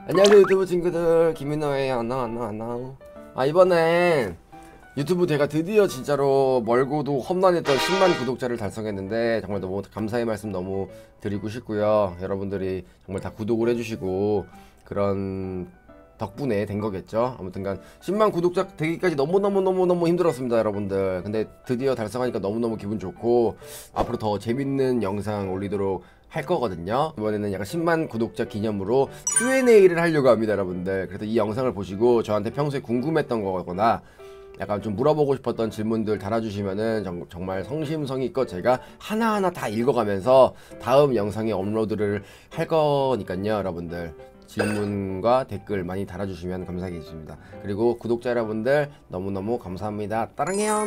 안녕하세요 유튜브 친구들, 김민호예요. 안녕. 이번엔 유튜브 제가 드디어 진짜로 멀고도 험난했던 10만 구독자를 달성했는데 정말 너무 감사의 말씀 너무 드리고 싶고요. 여러분들이 정말 다 구독을 해주시고 그런 덕분에 된 거겠죠. 아무튼간 10만 구독자 되기까지 너무 힘들었습니다 여러분들. 근데 드디어 달성하니까 너무너무 기분 좋고 앞으로 더 재밌는 영상 올리도록 할 거거든요. 이번에는 약간 10만 구독자 기념으로 Q&A를 하려고 합니다 여러분들. 그래서 이 영상을 보시고 저한테 평소에 궁금했던 거거나 약간 좀 물어보고 싶었던 질문들 달아주시면은 정말 성심성의껏 제가 하나하나 다 읽어가면서 다음 영상에 업로드를 할 거니까요 여러분들. 질문과 댓글 많이 달아주시면 감사하겠습니다. 그리고 구독자 여러분들 너무너무 감사합니다. 따랑해요.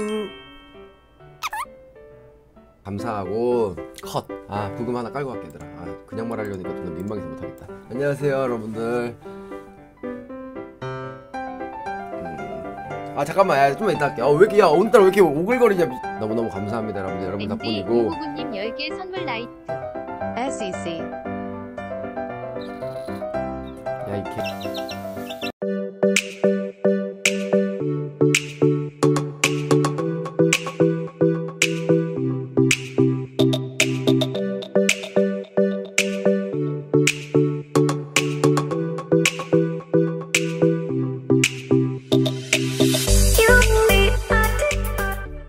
감사하고 컷. 부금 하나 깔고 갈게 얘들아. 그냥 말하려니까 좀 민망해서 못하겠다. 안녕하세요 여러분들. 잠깐만, 좀만 이따 할게. 왜 이렇게, 오늘따라 왜 이렇게 오글거리냐. 너무너무 감사합니다 여러분들. 여러분 덕분이고. 구구님 10개 선물 라이트. SEC. 야 이 개.